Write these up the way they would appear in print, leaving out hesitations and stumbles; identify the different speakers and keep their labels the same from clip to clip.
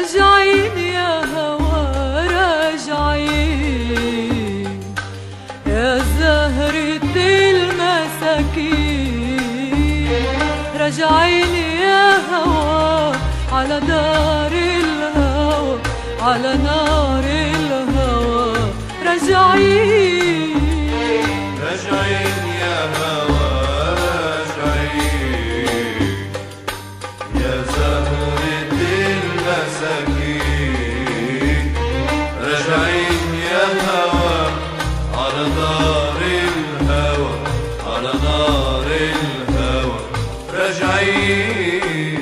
Speaker 1: راجعين يا هوا راجعين يا زهرة المساكين، راجعين يا هوا على دار الهوى على نار الهوى، راجعين
Speaker 2: راجعين يا هوا راجعين يا زهرة المساكين، راجعين يا هوا على نار الهوى على نار الهوى، راجعين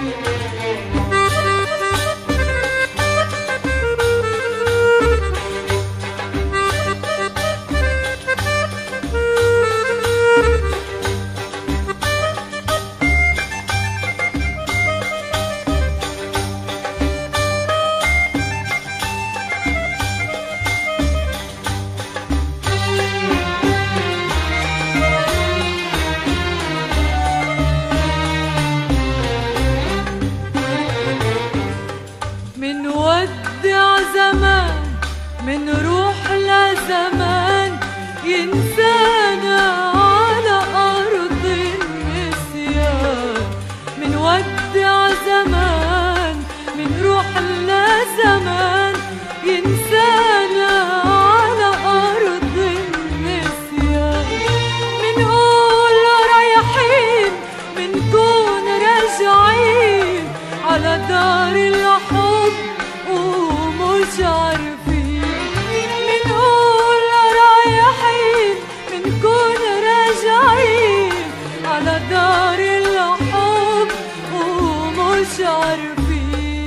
Speaker 1: منودع زمان منروح لزمان ينسانا على أرض النسيان، منودع زمان منروح لزمان ينسانا على أرض النسيان، منقول رايحين منكون راجعين على دار الحب ومش عارفين، منقول رايحين منكون راجعين على دار الحب ومش عارفين.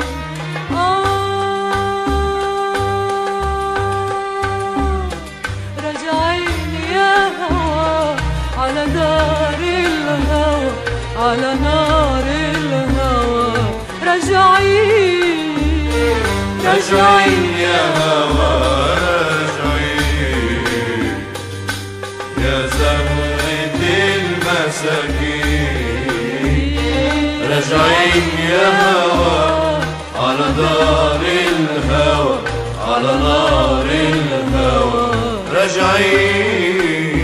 Speaker 1: راجعين يا هوا على دار الهوى على نار الهوى، راجعين
Speaker 2: راجعين يا هوا راجعين يا زهرة المساكين، راجعين يا هوا على دار الهوى على نار الهوى، راجعين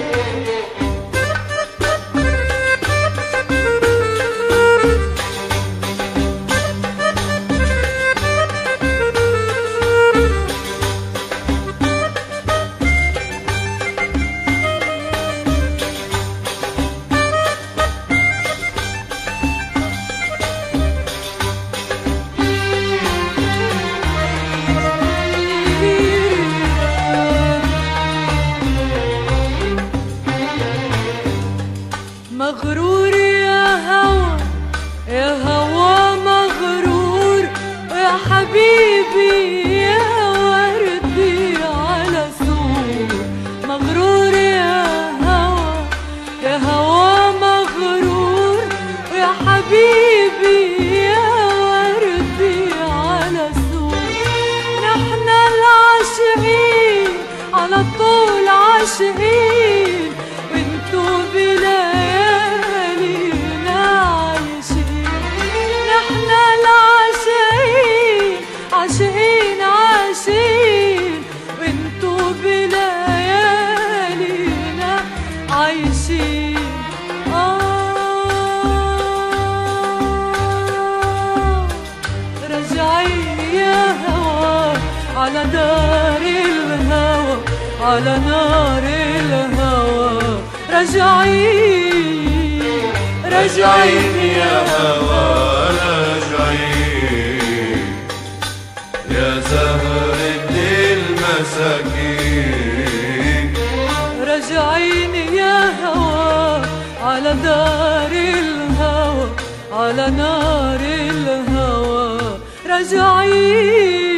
Speaker 1: مغرور يا هوا يا هوا مغرور، ويا حبيبي يا وردي على سور، مغرور يا هوا مغرور، ويا حبيبي يا وردي على سور، نحنا العاشقين على طول عاشقين وانتو بليالينا عايشين، نحنا العاشقين عاشقين عاشقين وانتو بليالينا عايشين. راجعين يا هوا على دار الهوى على نار الهوى، راجعين
Speaker 2: راجعين يا هوا راجعين يا زهرة المساكين،
Speaker 1: راجعين يا هوا على دار الهوى على نار الهوى، راجعين